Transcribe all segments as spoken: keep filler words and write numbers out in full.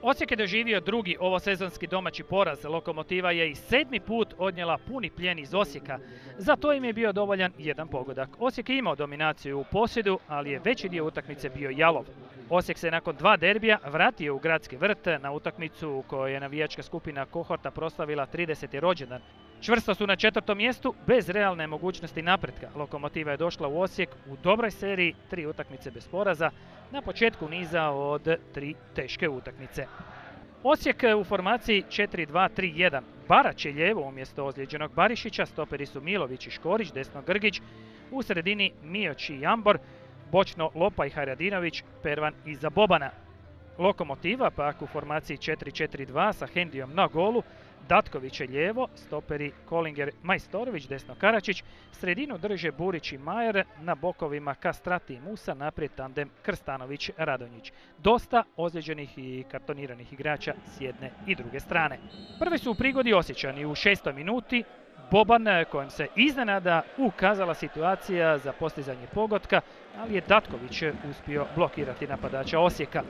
Osijek je doživio drugi ovosezonski domaći poraz. Lokomotiva je i sedmi put odnijela puni plijen iz Osijeka. Za to im je bio dovoljan jedan pogodak. Osijek je imao dominaciju u posjedu, ali je veći dio utakmice bio jalov. Osijek se nakon dva derbija vratio u Gradski vrt na utakmicu u kojoj je navijačka skupina Kohorta proslavila trideseti rođendan. Čvrsto su na četvrtom mjestu bez realne mogućnosti napretka. Lokomotiva je došla u Osijek u dobroj seriji, tri utakmice bez poraza, na početku niza od tri teške utakmice. Osijek u formaciji četiri dva tri jedan. Barać je lijevo umjesto ozlijeđenog Barišića, stoperi su Milović i Škorić, desno Grgić, u sredini Mioć i Jambor, bočno Lopa i Hajradinović, Pervan iza Bobana. Lokomotiva pak u formaciji četiri četiri dva sa Hendijom na golu, Datković je lijevo, stoperi Kolinger, Majstorović, desno Karačić, sredinu drže Burić i Majer, na bokovima Kastrati i Musa, naprijed tandem Krstanović-Radonjić. Dosta ozlijeđenih i kartoniranih igrača s jedne i druge strane. Prvi su u prigodi Osječani u šestoj minuti. Boban, kojem se iznenada ukazala situacija za postizanje pogotka, ali je Datković uspio blokirati napadača Osijeka.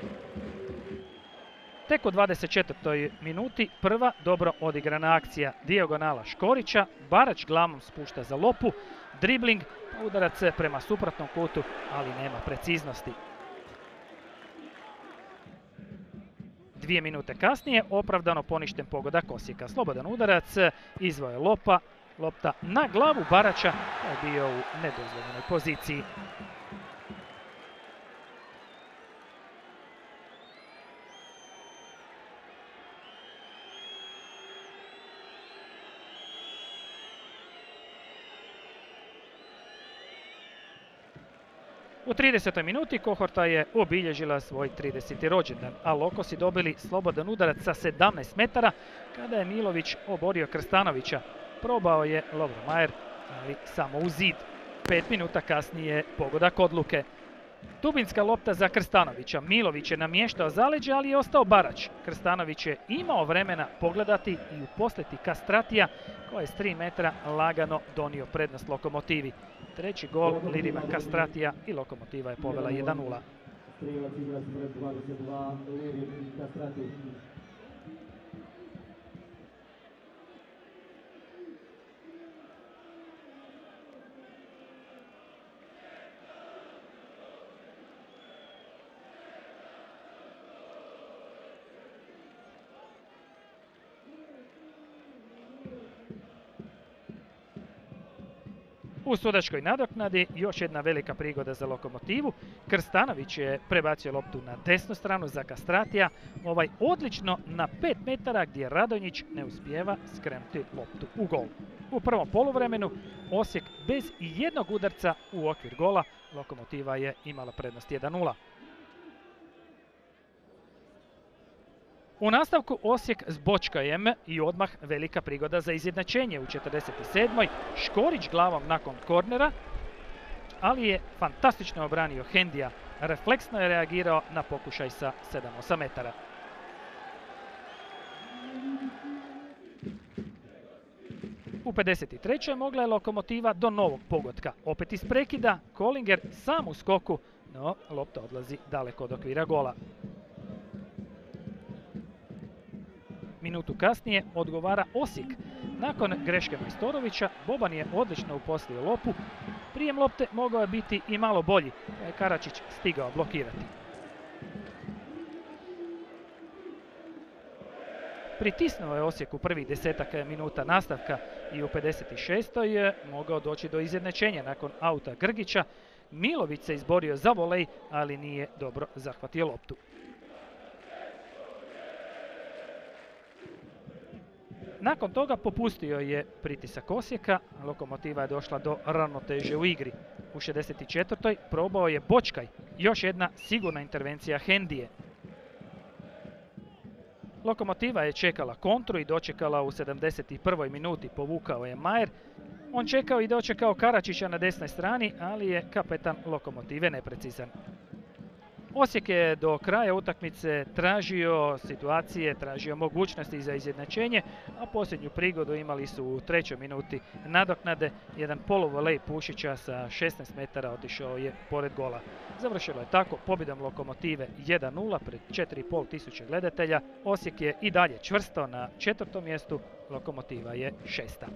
Tek u dvadeset četvrtoj minuti prva dobro odigrana akcija. Dijagonala Škorića, Barać glavom spušta za Lopu, dribling, udarac prema suprotnom kutu, ali nema preciznosti. Dvije minute kasnije opravdano poništen pogodak Osijeka. Slobodan udarac, izvoje Lopa, lopta na glavu Baraća, je bio u nedozvoljenoj poziciji. U tridesetoj minuti Kohorta je obilježila svoj trideseti rođendan, a Lokosi dobili slobodan udarac sa sedamnaest metara kada je Milović oborio Krstanovića. Probao je Lovro Majer, ali samo u zid. Pet minuta kasnije pogodak odluke. Dubinska lopta za Krstanovića. Milović je namještao zaleđe, ali je ostao Barać. Krstanović je imao vremena pogledati i uposliti Kastratija, koji je s tri metra lagano donio prednost Lokomotivi. Treći gol Lidima Kastratija i Lokomotiva je povela jedan nula. U sudačkoj nadoknadi još jedna velika prigoda za Lokomotivu. Krstanović je prebacio loptu na desnu stranu za Kastratija. Ovaj odlično na pet metara gdje Radonjić ne uspijeva skrenuti loptu u gol. U prvom poluvremenu Osijek bez jednog udarca u okvir gola. Lokomotiva je imala prednost jedan nula. U nastavku Osijek s bočkajem i odmah velika prigoda za izjednačenje u četrdeset sedmoj. Škorić glavom nakon kornera, ali je fantastično obranio Hendija. Refleksno je reagirao na pokušaj sa sedam osam metara. U pedeset trećoj mogla je Lokomotiva do novog pogotka. Opet iz prekida, Kolinger sam u skoku, no lopta odlazi daleko od okvira gola. Minutu kasnije odgovara Osijek. Nakon greške Majstorovića, Boban je odlično uposlio Lopu. Prijem lopte mogao je biti i malo bolji, pa je Karačić stigao blokirati. Pritisnuo je Osijek u prvih desetak minuta nastavka i u pedeset šestoj je mogao doći do izjednačenja nakon auta Grgića. Milović se izborio za volej, ali nije dobro zahvatio loptu. Nakon toga popustio je pritisak Osijeka, Lokomotiva je došla do ravnoteže u igri. U šezdeset četvrtoj probao je Bočkaj, još jedna sigurna intervencija Hendije. Lokomotiva je čekala kontru i dočekala u sedamdeset prvoj minuti, povukao je Majer. On čekao i dočekao Karačića na desnoj strani, ali je kapetan Lokomotive neprecizan. Osijek je do kraja utakmice tražio situacije, tražio mogućnosti za izjednačenje, a posljednju prigodu imali su u trećoj minuti nadoknade. Jedan poluvolej Pušića sa šesnaest metara otišao je pored gola. Završilo je tako pobjedom Lokomotive jedan nula pred četiri i pol tisuće gledatelja. Osijek je i dalje čvrsto na četvrtom mjestu, Lokomotiva je šesta.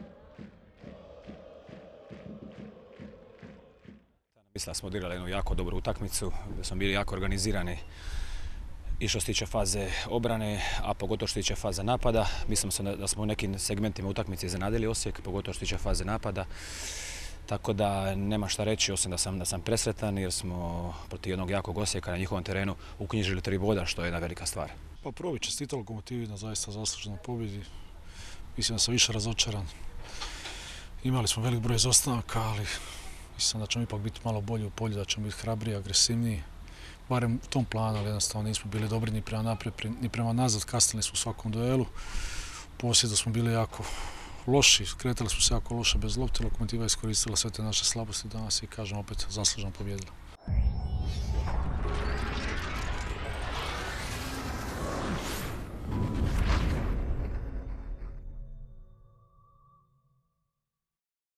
Mislim da smo odigrali jednu jako dobru utakmicu, da smo bili jako organizirani i što se tiče faze obrane, a pogotovo što se tiče faze napada. Mislim da smo u nekim segmentima utakmice iznenadili Osijek, pogotovo što se tiče faze napada. Tako da nema šta reći, osim da sam, da sam presretan jer smo protiv jednog jakog Osijeka na njihovom terenu uknjižili tri boda, što je jedna velika stvar. Pa prvo bih čestitao Lokomotivi na zaista zasluženoj pobjedi. Mislim da sam više razočaran. Imali smo velik broj izostanaka, ali mislim da ćemo ipak biti malo bolji u polju, da ćemo biti hrabriji, agresivniji. Barem u tom planu, ali jednostavno nismo bili dobri ni prema naprijed, ni prema nazad, kasnili smo u svakom duelu. U posjedu smo bili jako loši, kretali smo se jako loše bez lopte. Lokomotiva je iskoristila sve te naše slabosti danas i kažem opet zasluženo pobjedila.